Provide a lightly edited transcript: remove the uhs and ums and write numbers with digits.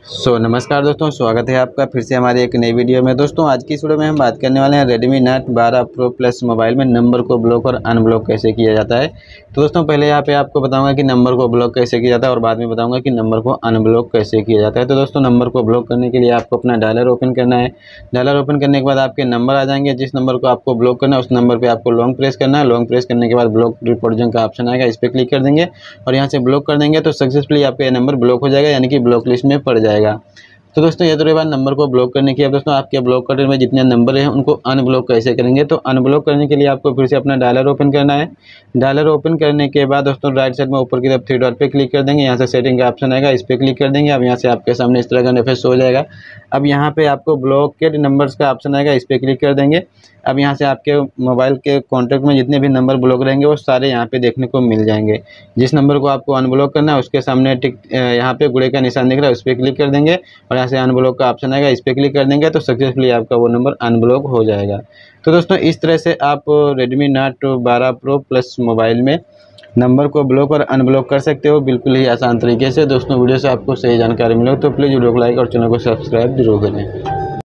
नमस्कार दोस्तों, स्वागत है आपका फिर से हमारी एक नई वीडियो में। दोस्तों आज की इस वीडियो में हम बात करने वाले हैं Redmi Note 12 Pro Plus mobile में नंबर को ब्लॉक और अनब्लॉक कैसे किया जाता है। तो दोस्तों पहले यहाँ पे आपको बताऊंगा कि नंबर को ब्लॉक कैसे किया जाता है और बाद में बताऊंगा कि नंबर को अनब्लॉक कैसे किया जाता है। तो दोस्तों नंबर को ब्लॉक करने के लिए आपको अपना डायलर ओपन करना है। डायलर ओपन करने के बाद आपके नंबर आ जाएंगे। जिस नंबर को आपको ब्लॉक करना है उस नंबर पर आपको लॉन्ग प्रेस करना है। लॉन्ग प्रेस करने के बाद ब्लॉक रिपोर्टिंग का ऑप्शन आएगा, इस पर क्लिक कर देंगे और यहाँ से ब्लॉक कर देंगे तो सक्सेसफुली आपका ये नंबर ब्लॉक हो जाएगा, यानी कि ब्लॉक लिस्ट में पड़ जाएगा। तो दोस्तों ये तो बाद नंबर को ब्लॉक करने की। अब दोस्तों आपके ब्लॉक करने में जितने नंबर हैं उनको अनब्लॉक कैसे करेंगे। तो अनब्लॉक करने के लिए आपको फिर से अपना डायलर ओपन करना है। डायलर ओपन करने के बाद दोस्तों राइट साइड में ऊपर की तरफ थ्री डॉट पे क्लिक कर देंगे। यहाँ से सेटिंग का ऑप्शन आएगा, इस पर क्लिक कर देंगे। अब यहाँ से आपके सामने इस तरह का इंटरफेस हो जाएगा। अब यहाँ पे आपको ब्लॉकेड नंबर्स का ऑप्शन आएगा, इस पर क्लिक कर देंगे। अब यहाँ से आपके मोबाइल के कॉन्टैक्ट में जितने भी नंबर ब्लॉक रहेंगे वो सारे यहाँ पे देखने को मिल जाएंगे। जिस नंबर को आपको अनब्लॉक करना है उसके सामने टिक यहाँ पे गुड़े का निशान दिख रहा है, उस पर क्लिक कर देंगे और यहाँ से अनब्लॉक का ऑप्शन आएगा, इस पर क्लिक कर देंगे तो सक्सेसफुली आपका वो नंबर अनब्लॉक हो जाएगा। तो दोस्तों इस तरह से आप Redmi Note 12 Pro Plus mobile में नंबर को ब्लॉक और अनब्लॉक कर सकते हो, बिल्कुल ही आसान तरीके से। दोस्तों वीडियो से आपको सही जानकारी मिले तो प्लीज़ वीडियो को लाइक और चैनल को सब्सक्राइब जरूर करें।